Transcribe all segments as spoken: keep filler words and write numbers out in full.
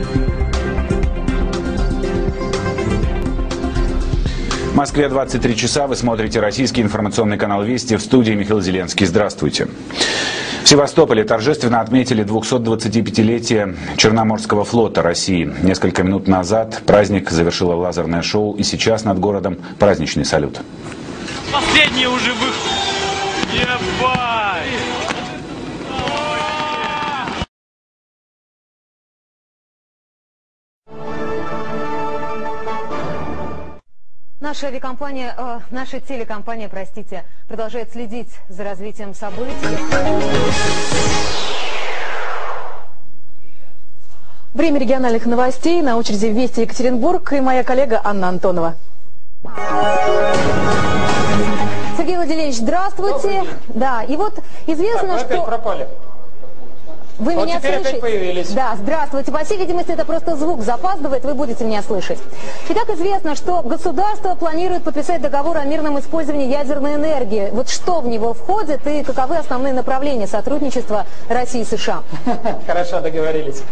В Москве двадцать три часа. Вы смотрите российский информационный канал «Вести». В студии Михаил Зеленский. Здравствуйте. В Севастополе торжественно отметили двухсотдвадцатипятилетие Черноморского флота России. Несколько минут назад праздник завершило лазерное шоу, и сейчас над городом праздничный салют. Последний уже выход. Ебать! Наша авиакомпания, э, наша телекомпания, простите, продолжает следить за развитием событий. Время региональных новостей. На очереди Вести Екатеринбург и моя коллега Анна Антонова. Сергей Владимирович, здравствуйте. Да, и вот известно, так, что... опять пропали. Вы вот меня теперь слышите? Опять появились. Да, здравствуйте. По всей видимости, это просто звук запаздывает, вы будете меня слышать. Итак, известно, что государство планирует подписать договор о мирном использовании ядерной энергии. Вот что в него входит и каковы основные направления сотрудничества России и США? Хорошо, договорились.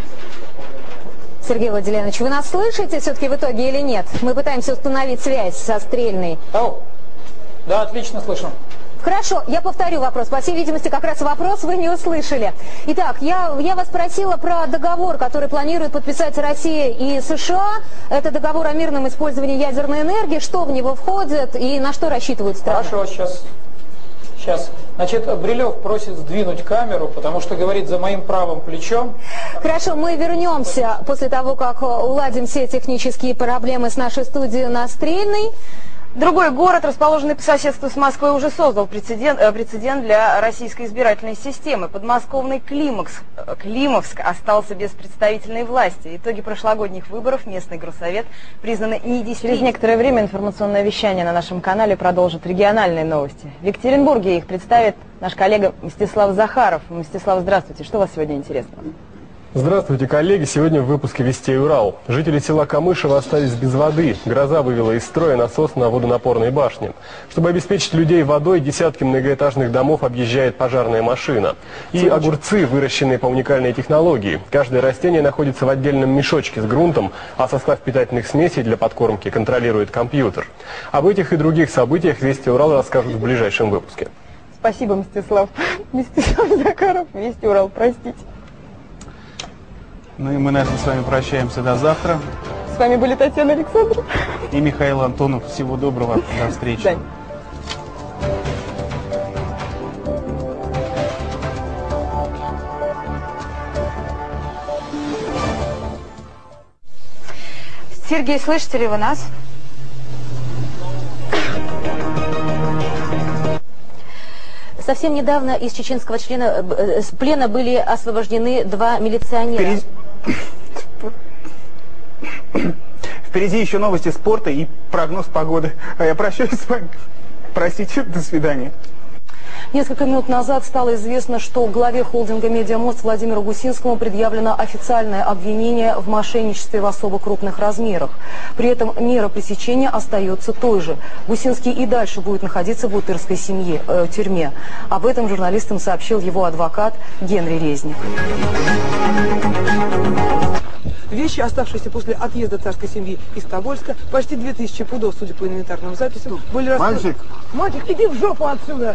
Сергей Владимирович, вы нас слышите все-таки в итоге или нет? Мы пытаемся установить связь со Стрельной. Ау. Да, отлично слышу. Хорошо, я повторю вопрос. По всей видимости, как раз вопрос вы не услышали. Итак, я, я вас спросила про договор, который планирует подписать Россия и США. Это договор о мирном использовании ядерной энергии. Что в него входит и на что рассчитывают страны? Хорошо, сейчас. Сейчас. Значит, Брилев просит сдвинуть камеру, потому что говорит за моим правым плечом. Хорошо, мы вернемся после того, как уладим все технические проблемы с нашей студией на Стрельной. Другой город, расположенный по соседству с Москвой, уже создал прецедент, прецедент для российской избирательной системы. Подмосковный Климовск, Климовск остался без представительной власти. Итоги прошлогодних выборов местный горсовет признаны недействительными. Через некоторое время информационное вещание на нашем канале продолжит региональные новости. В Екатеринбурге их представит наш коллега Мстислав Захаров. Мстислав, здравствуйте. Что у вас сегодня интересного? Здравствуйте, коллеги! Сегодня в выпуске «Вестей Урал». Жители села Камышево остались без воды. Гроза вывела из строя насос на водонапорной башне. Чтобы обеспечить людей водой, десятки многоэтажных домов объезжает пожарная машина. И огурцы, выращенные по уникальной технологии. Каждое растение находится в отдельном мешочке с грунтом, а состав питательных смесей для подкормки контролирует компьютер. Об этих и других событиях «Вести Урал» расскажут в ближайшем выпуске. Спасибо, Мстислав. Мстислав Захаров, «Вести Урал», простите. Ну и мы на этом с вами прощаемся до завтра. С вами были Татьяна Александрова и Михаил Антонов. Всего доброго. До встречи. Дань. Сергей, слышите ли вы нас? Совсем недавно из чеченского члена, э, плена были освобождены два милиционера. Впереди... Впереди еще новости спорта и прогноз погоды. А я прощаюсь с вами. Простите, до свидания. Несколько минут назад стало известно, что главе холдинга «Медиамост» Владимиру Гусинскому предъявлено официальное обвинение в мошенничестве в особо крупных размерах. При этом мера пресечения остается той же. Гусинский и дальше будет находиться в бутырской семье, э, тюрьме. Об этом журналистам сообщил его адвокат Генри Резник. Вещи, оставшиеся после отъезда царской семьи из Тобольска, почти две тысячи пудов, судя по инвентарным записям, были распроданы. Мальчик! Мальчик, иди в жопу отсюда!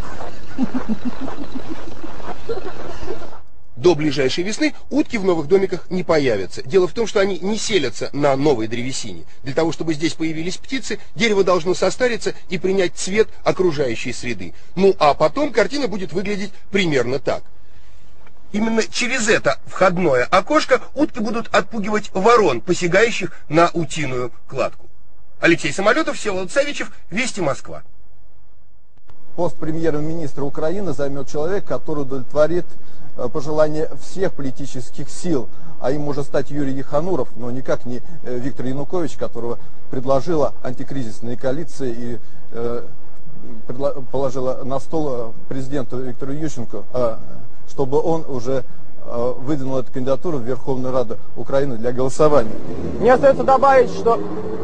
До ближайшей весны утки в новых домиках не появятся. Дело в том, что они не селятся на новой древесине. Для того, чтобы здесь появились птицы, дерево должно состариться и принять цвет окружающей среды. Ну а потом картина будет выглядеть примерно так. Именно через это входное окошко утки будут отпугивать ворон, посягающих на утиную кладку. Алексей Самолетов, Всеволод Савичев, Вести, Москва. Пост премьер-министра Украины займет человек, который удовлетворит пожелания всех политических сил, а им может стать Юрий Ехануров, но никак не Виктор Янукович, которого предложила антикризисная коалиция и э, положила на стол президенту Виктору Ющенко, э, чтобы он уже э, выдвинул эту кандидатуру в Верховную Раду Украины для голосования. Мне остается добавить, что...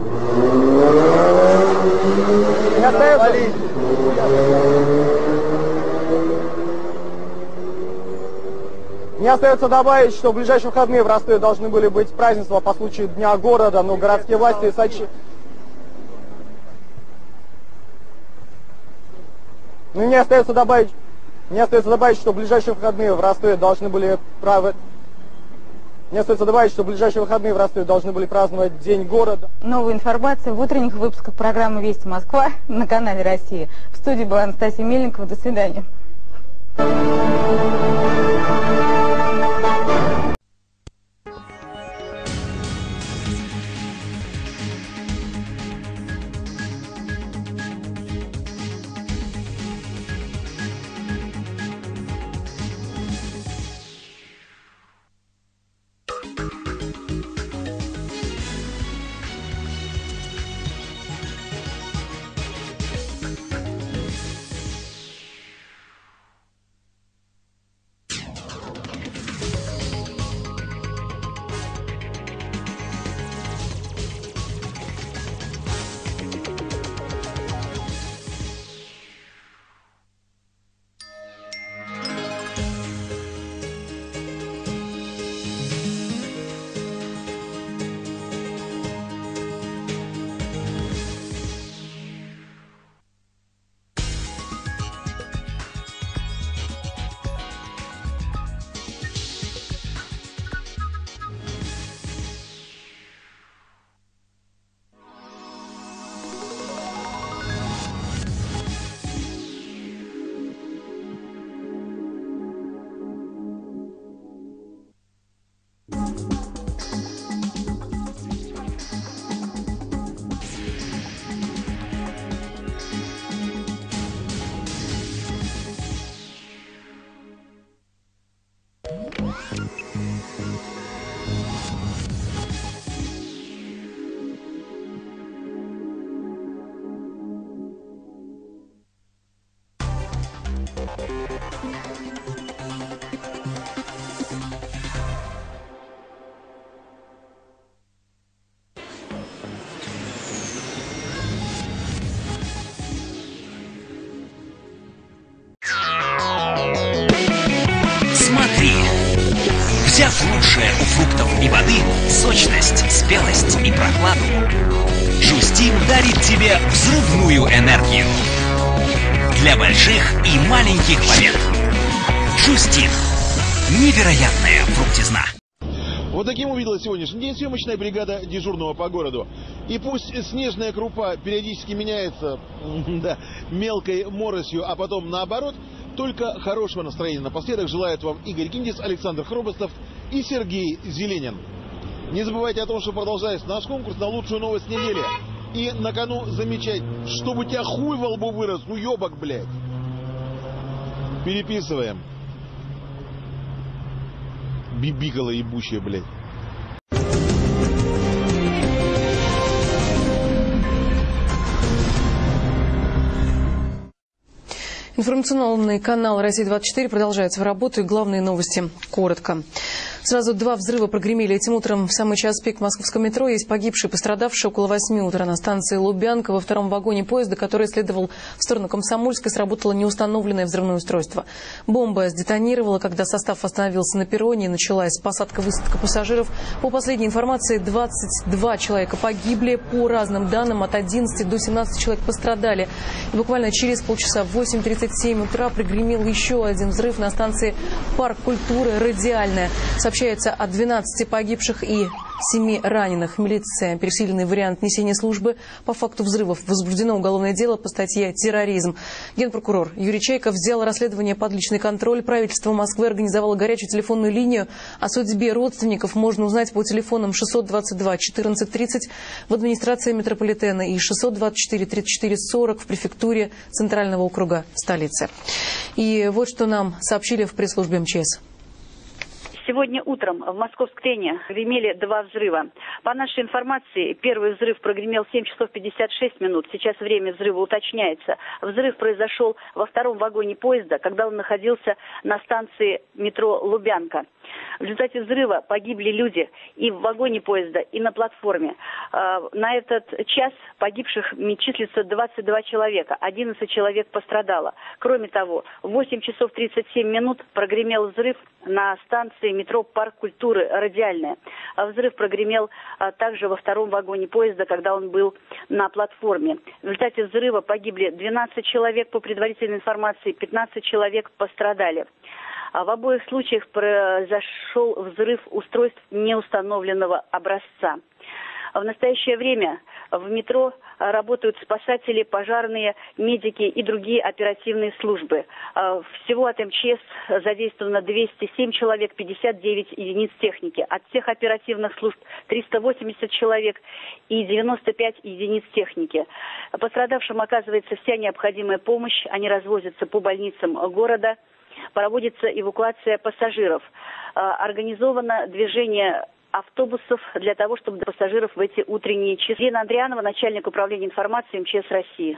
Мне остается... Мне остается добавить, что в ближайшие выходные в Ростове должны были быть празднества по случаю Дня города, но городские власти сочли... Ну, мне остается добавить, мне остается добавить, что в ближайшие выходные в Ростове должны были право... Мне остается добавить, что в ближайшие выходные в Ростове должны были праздновать День города. Новая информация в утренних выпусках программы «Вести Москва» на канале «Россия». В студии была Анастасия Мельникова. До свидания. Взяв лучшее у фруктов и воды, сочность, спелость и прохладу, Жустин дарит тебе взрывную энергию для больших и маленьких побед. Жустин. Невероятная фруктизна. Вот таким увидела сегодняшний день съемочная бригада дежурного по городу. И пусть снежная крупа периодически меняется да, мелкой моросью, а потом наоборот, только хорошего настроения напоследок желают вам Игорь Киндис, Александр Хробостов и Сергей Зеленин. Не забывайте о том, что продолжается наш конкурс на лучшую новость недели. И на кону замечать, чтобы у тебя хуй во лбу вырос, ну ебок, блядь. Переписываем. Бибикала ебучая, блядь. Информационный канал «Россия двадцать четыре» продолжает свою работу, и главные новости коротко. Сразу два взрыва прогремели этим утром в самый час пик в московском метро. Есть погибшие и пострадавшие около восьми утра на станции Лубянка. Во втором вагоне поезда, который следовал в сторону Комсомольска, сработало неустановленное взрывное устройство. Бомба сдетонировала, когда состав остановился на перроне, и началась посадка-высадка пассажиров. По последней информации, двадцать два человека погибли. По разным данным, от одиннадцати до семнадцати человек пострадали. И буквально через полчаса в восемь тридцать семь утра прогремел еще один взрыв на станции Парк культуры «Радиальная». Сообщается о двенадцати погибших и семи раненых. Милиция, пересиленный вариант несения службы по факту взрывов. Возбуждено уголовное дело по статье «Терроризм». Генпрокурор Юрий Чайков взял расследование под личный контроль. Правительство Москвы организовало горячую телефонную линию. О судьбе родственников можно узнать по телефонам шестьсот двадцать два четырнадцать тридцать в администрации метрополитена и шестьсот двадцать четыре тридцать четыре сорок в префектуре Центрального округа столицы. И вот что нам сообщили в пресс-службе МЧС. Сегодня утром в Москов-Склене гремели два взрыва. По нашей информации, первый взрыв прогремел в семь часов пятьдесят шесть минут. Сейчас время взрыва уточняется. Взрыв произошел во втором вагоне поезда, когда он находился на станции метро Лубянка. В результате взрыва погибли люди и в вагоне поезда, и на платформе. На этот час погибших числится двадцать два человека, одиннадцать человек пострадало. Кроме того, в восемь часов тридцать семь минут прогремел взрыв на станции метро «Парк культуры» «Радиальная». Взрыв прогремел также во втором вагоне поезда, когда он был на платформе. В результате взрыва погибли двенадцать человек, по предварительной информации, пятнадцать человек пострадали. В обоих случаях произошел взрыв устройств неустановленного образца. В настоящее время в метро работают спасатели, пожарные, медики и другие оперативные службы. Всего от эм че эс задействовано двести семь человек, пятьдесят девять единиц техники. От всех оперативных служб триста восемьдесят человек и девяносто пять единиц техники. Пострадавшим оказывается вся необходимая помощь. Они развозятся по больницам города. Проводится эвакуация пассажиров. Организовано движение автобусов для того, чтобы до пассажиров в эти утренние часы. Лена Андрианова, начальник управления информации эм че эс России.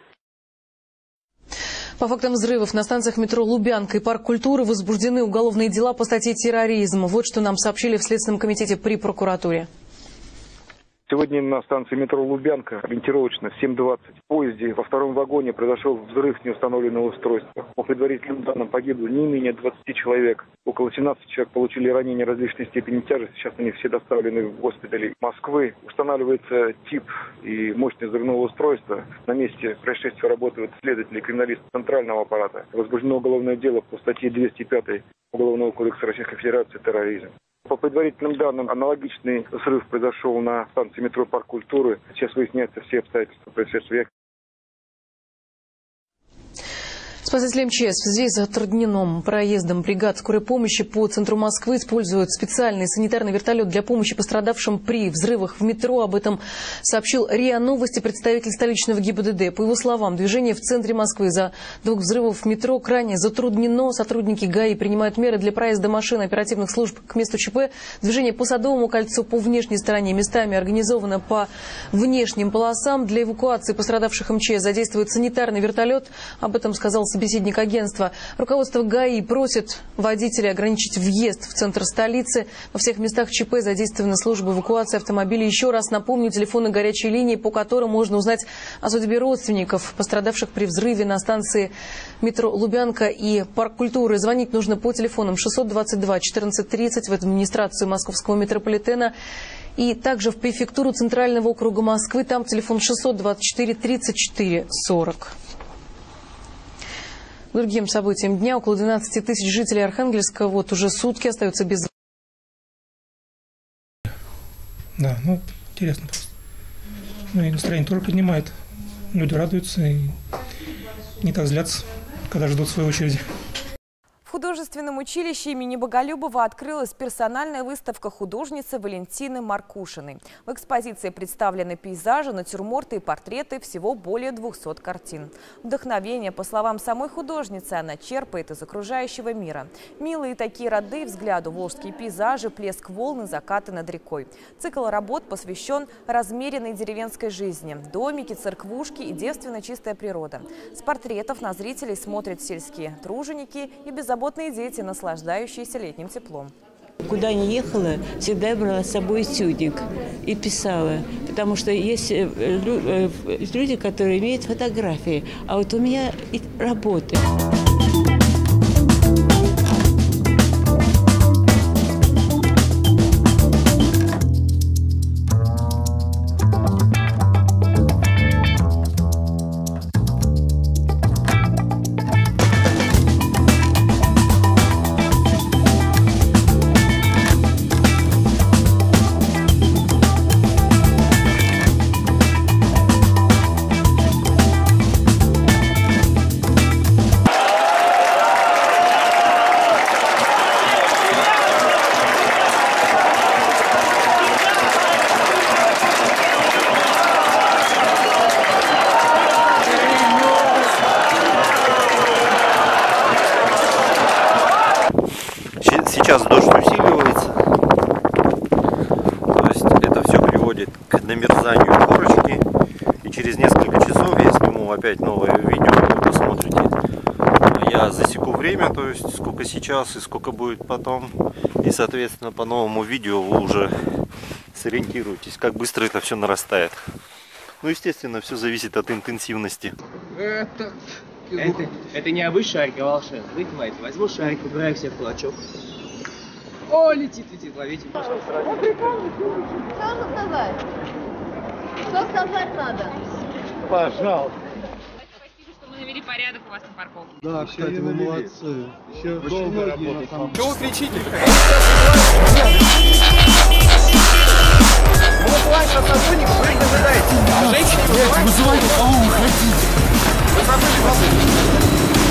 По фактам взрывов на станциях метро «Лубянка» и «Парк культуры» возбуждены уголовные дела по статье «Терроризм». Вот что нам сообщили в Следственном комитете при прокуратуре. Сегодня на станции метро «Лубянка» ориентировочно в семь двадцать в поезде во втором вагоне произошел взрыв неустановленного устройства. По предварительным данным погибло не менее двадцати человек. Около семнадцати человек получили ранения различной степени тяжести. Сейчас они все доставлены в госпитали Москвы. Устанавливается тип и мощность взрывного устройства. На месте происшествия работают следователи и криминалисты центрального аппарата. Возбуждено уголовное дело по статье двести пять Уголовного кодекса Российской Федерации «Терроризм». По предварительным данным, аналогичный взрыв произошел на станции метро «Парк культуры». Сейчас выясняются все обстоятельства происшествия. Спасатели эм че эс в связи с затрудненным проездом бригад скорой помощи по центру Москвы используют специальный санитарный вертолет для помощи пострадавшим при взрывах в метро. Об этом сообщил РИА Новости представитель столичного гэ и бэ дэ дэ. По его словам, движение в центре Москвы за двух взрывов в метро крайне затруднено. Сотрудники гэ а и принимают меры для проезда машин оперативных служб к месту че пэ. Движение по Садовому кольцу по внешней стороне местами организовано по внешним полосам. Для эвакуации пострадавших эм че эс задействует санитарный вертолет. Об этом сказал собеседник агентства. Руководство гэ а и просит водителей ограничить въезд в центр столицы. Во всех местах че пэ задействованы службы эвакуации автомобилей. Еще раз напомню, телефоны горячей линии, по которым можно узнать о судьбе родственников, пострадавших при взрыве на станции метро «Лубянка» и «Парк культуры». Звонить нужно по телефонам шестьсот двадцать два четырнадцать тридцать в администрацию московского метрополитена и также в префектуру Центрального округа Москвы. Там телефон шестьсот двадцать четыре тридцать четыре сорок. Другим событием дня около двенадцати тысяч жителей Архангельска вот уже сутки остаются без... Да, ну, интересно просто. Ну и настроение тоже поднимает. Люди радуются и не так злятся, когда ждут своей очереди. В художественном училище имени Боголюбова открылась персональная выставка художницы Валентины Маркушиной. В экспозиции представлены пейзажи, натюрморты и портреты, всего более двухсот картин. Вдохновение, по словам самой художницы, она черпает из окружающего мира. Милые такие роды взгляду волжские пейзажи, плеск волн и закаты над рекой. Цикл работ посвящен размеренной деревенской жизни. Домики, церквушки и девственно чистая природа. С портретов на зрителей смотрят сельские труженики и беззаботные дети, наслаждающиеся летним теплом. Куда ни ехала, всегда я брала с собой этюдник и писала. Потому что есть люди, которые имеют фотографии, а вот у меня работы. Сейчас дождь усиливается, то есть это все приводит к намерзанию корочки, и через несколько часов я сниму опять новое видео, вы посмотрите. Я засеку время, то есть сколько сейчас и сколько будет потом, и соответственно по новому видео вы уже сориентируетесь, как быстро это все нарастает. Ну, естественно, все зависит от интенсивности. Это, это не обычный шарик, а волшебный. Вы понимаете, возьму шарик, убираю всех кулачок. О, летит, летит, ловите. Что сказать? Что сказать надо? Пожалуйста. Спасибо, что мы навели порядок у вас на парковке. Да, кстати, вы молодцы. Еще долго работать. Чего вы кричите? Вызывайте сотрудников, вы их ожидаете. А женщины вызывайте, кого вы хотите. Вы забыли,